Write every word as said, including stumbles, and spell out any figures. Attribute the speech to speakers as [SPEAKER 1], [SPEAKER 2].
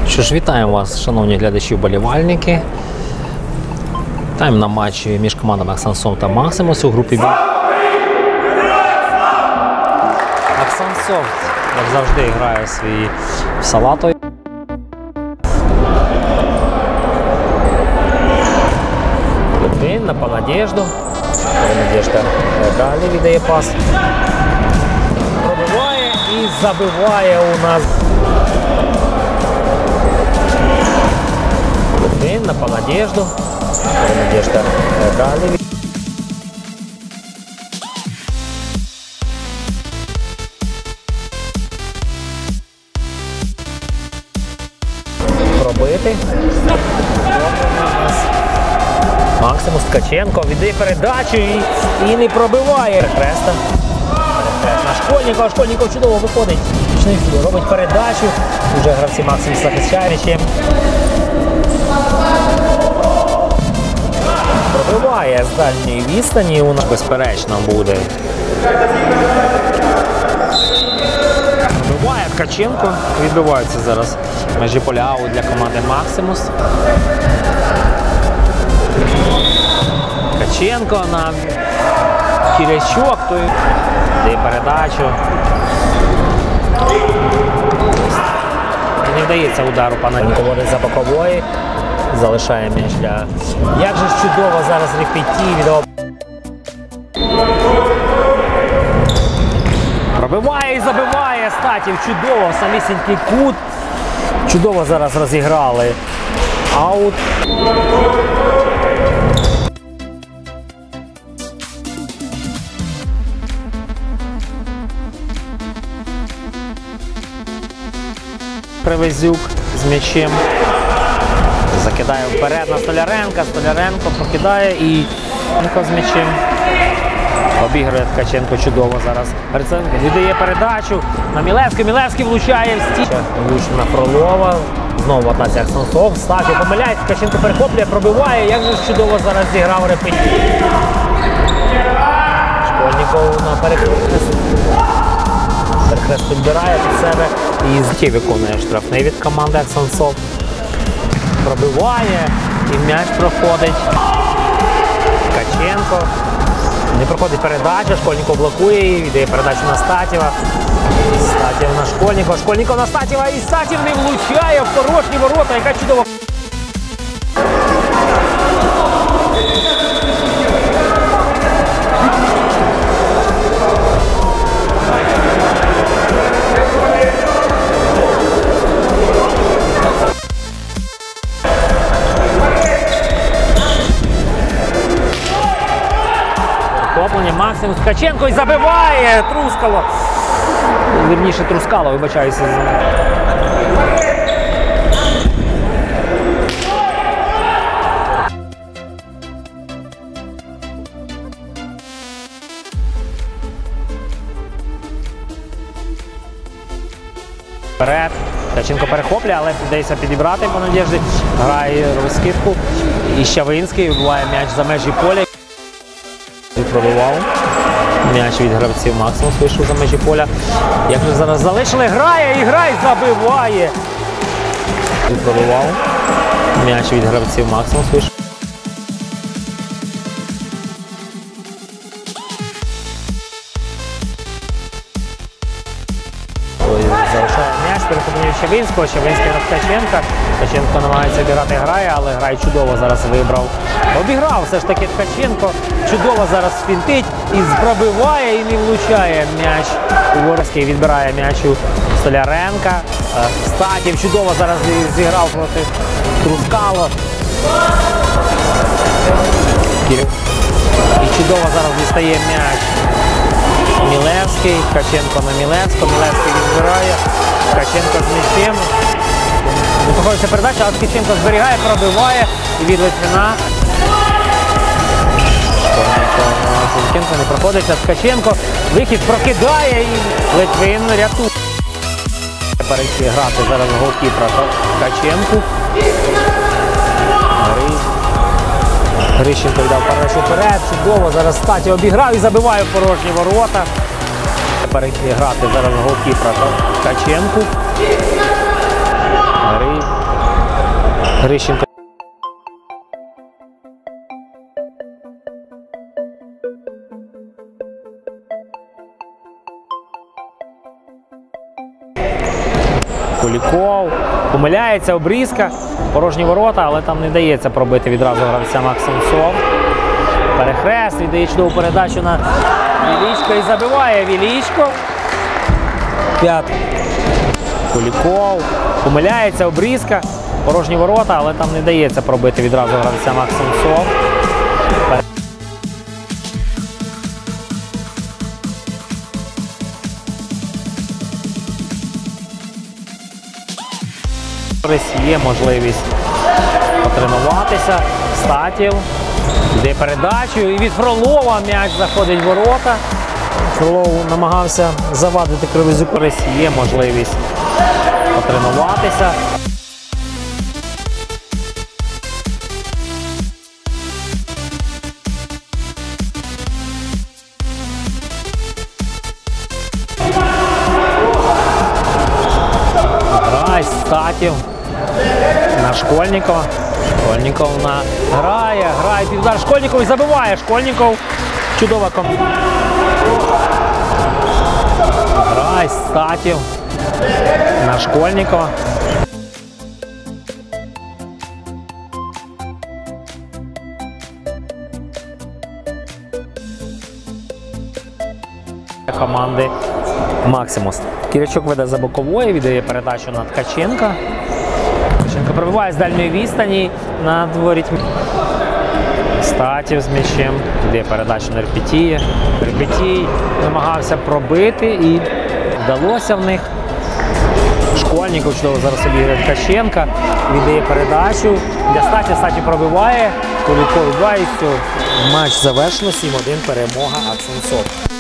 [SPEAKER 1] Що ж, вітаємо вас, шановні глядачі-вболівальники. Вітаємо на матчі між командами Аксансов та Максимус у групі Б. Аксансов, як завжди, грає свій салатою. Литвин на Надежду. Надежда далі віддає пас. Пробиває і забиває у нас. Литвин на Надежду. Надежда далі. Пробити. Максимус Ткаченко віддає передачу і, і не пробиває. Перехреста. На Школьникова. Школьников чудово виходить. Робить передачу. Уже гравці Максимус захищає м'ячем. Пробиває з дальньої відстані. У нас безперечно буде. Пробиває Ткаченко. Відбиваються зараз межі поля аут для команди Максимус. Ткаченко на Кірячок, той дає передачу. Не вдається удару пана Ніколори за бокової. Залишає м'яч для... Як же ж чудово зараз Репетій віддав. Пробиває і забиває Статів. Чудово, самісінький кут. Чудово зараз розіграли. Аут. Привезюк з м'ячем. Закидає вперед на Столяренка. Столяренко прокидає і з м'ячем. Обігрує Ткаченко чудово зараз. Гриценко віддає передачу на Мілевський. Мілевський влучає в стіч. Влучна Фролова. Знову атака Аксансов. Статів помиляється. Ткаченко перехоплює, пробиває. Як же чудово зараз зіграв Репетій. Школьников на перехрест. Перехрест підбирає під себе і зті виконує штрафний від команди Аксансов. Пробиває і м'яч проходить. Ткаченко. Не проходить передача, Школьников блокує її, віддає передачу на Статєва. Статєв на Школьникова, Школьников на Статєва і Статєв не влучає в порожні ворота, яка чудова. Максимус Ткаченко і забиває Трускало. Вірніше Трускало, вибачаюся. Вперед. Ткаченко перехоплює, але вдається підібрати по Надежді. Грає розкидку. І Щавинський вибиває м'яч за межі поля. Пробивав. М'яч від гравців Максимус вийшов за межі поля. Як же зараз залишили, грає і грає, забиває. Пробивав. М'яч від гравців Максимус вийшов. Залишає м'яч, перехоплює Щавинського, Щавинський на Ткаченка. Ткаченко намагається обіграти, грає, але грає чудово зараз вибрав. Обіграв все ж таки Ткаченко. Чудово зараз фінтить і пробиває і не влучає м'яч. Уворський відбирає м'яч у Столяренка. Статів чудово зараз зіграв проти Трускало. І чудово зараз дістає м'яч. Мілевський, Ткаченко на Мілевського, Мілевський відбирає, Ткаченко з м'ячем. Не проходиться передача, а Ткаченко зберігає, пробиває і від Литвина. Ткаченко не проходиться, Ткаченко вихід прокидає і Литвин рятує. Перейти грати зараз голкіпера Ткаченку. Грищенко віддав передачу вперед, чудово, зараз Статі обіграв і забиває в порожні ворота. Перейти грати зараз голкіпера Ткаченку. Грищенко. Куліков. Помиляється, обрізка. Порожні ворота, але там не вдається пробити відразу гравця Максимцов. Перехрест, віддає чудову передачу на Вілічко і забиває Вілічко. П'ятий. Куліков. Помиляється, обрізка. Порожні ворота, але там не вдається пробити відразу гравця Максимцов. Є можливість потренуватися. Статів йде передачу і від Фролова м'яч заходить в ворота. Фролов намагався завадити Кривозюку. Є можливість потренуватися. Грай, Статів на Школьникова. Школьников на... грає, грає під удар Школьников і забиває Школьников. Чудова команда. Грай, Статів на Школьникова. Команди Максимус. Кірячук веде за бокової, віддає передачу на Ткаченка. Ткаченко пробиває з дальньої відстані на дворі. Статів з м'ячем, віддає передачу на Репетія. Репетій намагався пробити і вдалося в них. Школьников чудово зараз обіграє Ткаченка, віддає передачу. Для Статі, Статі пробиває, Куліков вибиває. Матч завершено, сім один, перемога Аксенцов.